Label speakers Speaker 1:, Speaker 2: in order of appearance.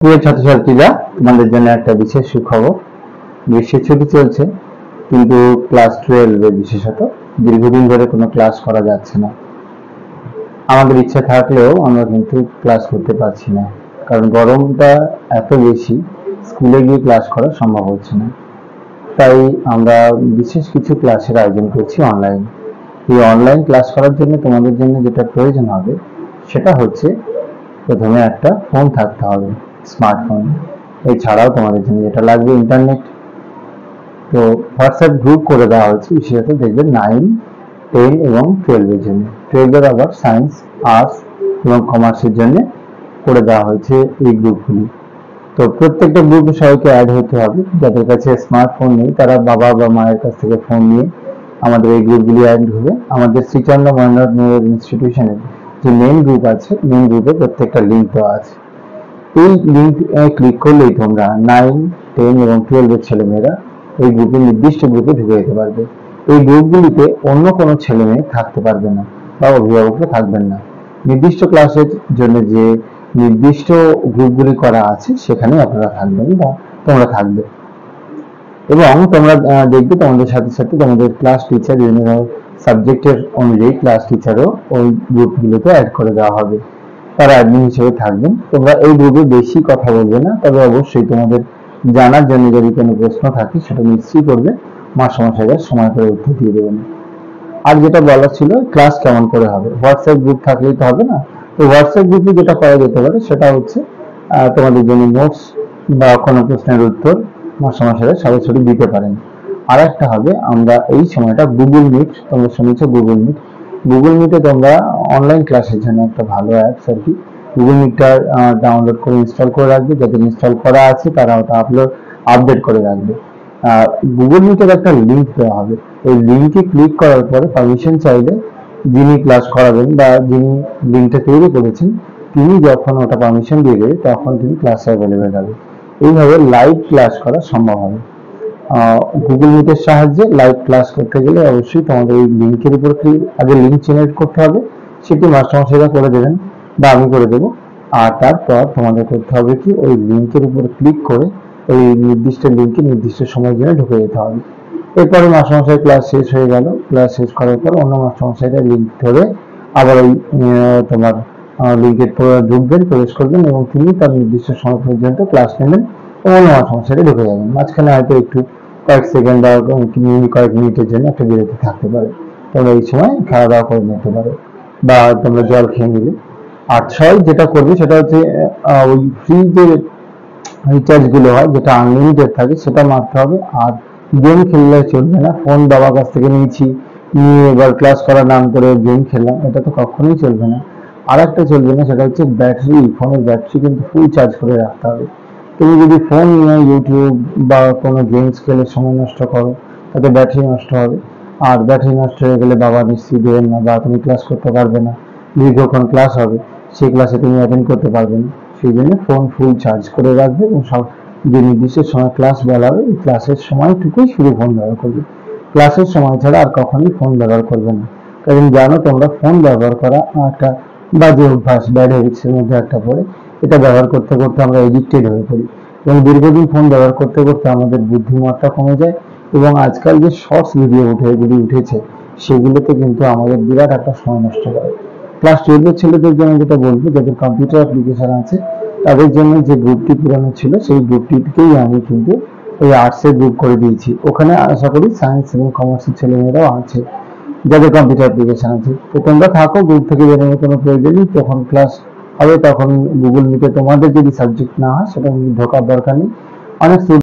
Speaker 1: প্রিয় ছাত্রছাত্রীরা, তোমাদের জন্য একটা বিশেষ সুখবর। গ্রীষ্মের ছুটি চলছে, কিন্তু ক্লাস 12 বিশেষত দীর্ঘদিন ধরে কোনো ক্লাস করা যাচ্ছে না। আমাদের ইচ্ছা থাকলেও আমরা কিন্তু ক্লাস করতে পারছি না, কারণ গরমটা এত বেশি, স্কুলে গিয়ে ক্লাস করা সম্ভব হচ্ছে না। তাই আমরা বিশেষ কিছু ক্লাসের আয়োজন করছি অনলাইন। এই অনলাইন ক্লাস করার জন্য তোমাদের জন্য যেটা প্রয়োজন হবে সেটা হচ্ছে, প্রথমে একটা ফোন থাকতে হবে, স্মার্টফোন। এছাড়াও তোমাদের জন্য যেটা লাগবে ইন্টারনেট। তো হোয়াটসঅ্যাপ গ্রুপ করে দেওয়া হয়েছে, বিশেষত দেখবে 9, 10 এবং 12 এর জন্য। 12 আবার সায়েন্স, আর্টস এবং কমার্সের জন্য করে দেওয়া হয়েছে এই গ্রুপগুলি। তো প্রত্যেকটা গ্রুপে সবাইকে অ্যাড হতে হবে। যাদের কাছে স্মার্টফোন নেই তারা বাবা বা মায়ের কাছ থেকে ফোন নিয়ে আমাদের এই গ্রুপগুলি অ্যাড হবে। আমাদের শ্রীচন্দ্র ময়নাথ মেমোরিয়াল ইনস্টিটিউশনের যে মেইন গ্রুপ আছে, মেইন গ্রুপে প্রত্যেকটা লিঙ্ক দেওয়া আছে। এই লিঙ্ক ক্লিক করলেই তোমরা 9, 10 এবং 12 এর ছেলেমেয়েরা এই গ্রুপে, নির্দিষ্ট গ্রুপে ঢুকে যেতে পারবে। এই গ্রুপগুলিতে অন্য কোনো ছেলে মেয়ে থাকতে পারবে না বা অভিভাবকরা থাকবেন না। নির্দিষ্ট ক্লাসের জন্য যে নির্দিষ্ট গ্রুপগুলি করা আছে সেখানে আপনারা থাকবেন বা তোমরা থাকবে। এবং তোমরা দেখবে তোমাদের সাথে সাথে তোমাদের ক্লাস টিচার, বিভিন্ন সাবজেক্টের অনুযায়ী ক্লাস টিচারও ওই গ্রুপগুলোতে অ্যাড করে দেওয়া হবে। তারা অ্যাডমিন হিসেবে থাকবেন। তোমরা এই গ্রুপে বেশি কথা বলবে না, তবে অবশ্যই তোমাদের জানার জন্য যদি কোনো প্রশ্ন থাকে সেটা নিশ্চয়ই করবে। মাস্টারমশাইরা সময় করে উত্তর দিয়ে দেবেন। আর যেটা বলা ছিল, ক্লাস কেমন করে হবে, হোয়াটসঅ্যাপ গ্রুপ থাকলেই তো হবে না। তো হোয়াটসঅ্যাপ গ্রুপে যেটা করা যেতে পারে সেটা হচ্ছে, তোমাদের জন্য নোটস বা কোনো প্রশ্নের উত্তর মাস্টারমশাইরা সরাসরি দিতে পারেন। আর একটা হবে, আমরা এই সময়টা গুগল মিট, তোমরা শুনেছো গুগল মিট, গুগল মিটে তোমরা অনলাইন ক্লাসের জন্য একটা ভালো অ্যাপস আর কি। গুগল মিটটা ডাউনলোড করে ইনস্টল করে রাখবে, যাদের ইনস্টল করা আছে তারা ওটা আপডেট করে রাখবে। গুগল মিটের একটা লিঙ্ক দেওয়া হবে, ওই লিঙ্কে ক্লিক করার পরে পারমিশন চাইলে যিনি ক্লাস করাবেন বা যিনি লিঙ্কটা তৈরি করেছেন তিনি যখন ওটা পারমিশন দিয়ে দেবে তখন তিনি ক্লাসে অ্যাভেলেবেল হবে। এইভাবে লাইভ ক্লাস করা সম্ভব হবে। গুগল মিটের সাহায্যে লাইভ ক্লাস করতে গেলে অবশ্যই তোমাদের এই লিঙ্কের উপর আগে লিঙ্ক জেনারেট করতে হবে, সেটি মাস্টারমশাইরা করে দেবেন বা আমি করে দেবো। আর তারপর তোমাদের করতে হবে কি, ওই লিঙ্কের উপর ক্লিক করে ওই নির্দিষ্ট লিঙ্কে নির্দিষ্ট সময়ের জন্য ঢুকে যেতে হবে। এরপরে মাস্টারমশাই ক্লাস শেষ হয়ে গেল, ক্লাস শেষ করার পর অন্য মাস্টারমশাইরা লিঙ্ক ধরে আবার ওই তোমার লিঙ্কের ঢুকবেন, প্রবেশ করবেন এবং তিনি তার নির্দিষ্ট সময় পর্যন্ত ক্লাস নেবেন এবং অন্য মাস্টারমশাইরা ঢুকে যাবেন। মাঝখানে হয়তো একটু কয়েক সেকেন্ড বা কয়েক মিনিটের জন্য একটা বিরতি থাকতে পারে। তোমরা এই সময় খাওয়া দাওয়া করে নিতে পারো বা তোমরা জল খেয়ে নিলে। আর সবাই যেটা করবে সেটা হচ্ছে, ওই ফ্রি যে রিচার্জ গুলো হয় যেটা আনলিমিটেড থাকে সেটা মারতে হবে। আর গেম খেললে চলবে না। ফোন বাবার কাছ থেকে নিয়ে এবার ক্লাস করার নাম করে গেম খেললাম, এটা তো কখনোই চলবে না। আর একটা চলবে না, সেটা হচ্ছে ব্যাটারি। ফোনের ব্যাটারি কিন্তু ফুল চার্জ করে রাখতে হবে। তুমি যদি ফোন নিয়ে ইউটিউব বা কোনো গেমস খেলে সময় নষ্ট করো তাতে ব্যাটারি নষ্ট হবে। আর ব্যাটারি নষ্ট হয়ে গেলে বাবা নিশ্চয়ই দেবেন না বা তুমি ক্লাস করতে পারবে না। দীর্ঘক্ষণ ক্লাস হবে, সেই ক্লাসে তুমি অ্যাটেন্ড করতে পারবে না। সেই জন্য ফোন ফুল চার্জ করে রাখবে এবং সব যে নির্দিষ্ট সময় ক্লাস বলা হবে এই ক্লাসের সময়টুকুই শুধু ফোন ব্যবহার করবে। ক্লাসের সময় ছাড়া আর কখনোই ফোন ব্যবহার করবে না। কারণ জানো তোমরা, ফোন ব্যবহার করা একটা বাজে অভ্যাস, ব্যাড হ্যাবিটসের মধ্যে একটা পড়ে। এটা ব্যবহার করতে করতে আমরা এডিক্টেড হয়ে পড়ি এবং দীর্ঘদিন ফোন ব্যবহার করতে করতে আমাদের বুদ্ধিমত্তা কমে যায় এবং আজকাল যে শর্টস ভিডিও যেগুলি উঠেছে সেগুলোতে কিন্তু আমাদের বিরাট একটা সময় নষ্ট করে। ক্লাস 12 এর ছেলেদের জন্য যেটা বলবো, যাদের কম্পিউটার অ্যাপ্লিকেশন আছে তাদের জন্য যে গ্রুপটি পুরানো ছিল সেই গ্রুপটিকেই আমি কিন্তু ওই আর্টসের গ্রুপ করে দিয়েছি। ওখানে আশা করি সায়েন্স এবং কমার্সের ছেলেমেয়েরাও আছে যাদের কম্পিউটার অ্যাপ্লিকেশন আছে। তো তোমরা থাকো, গ্রুপ থেকে বেরোনোর কোনো প্রয়োজন নেই। তখন ক্লাস হবে, তখন গুগল মিটে তোমাদের যদি সাবজেক্ট না হয় সেটা ঢোকার দরকার নেই। অনেক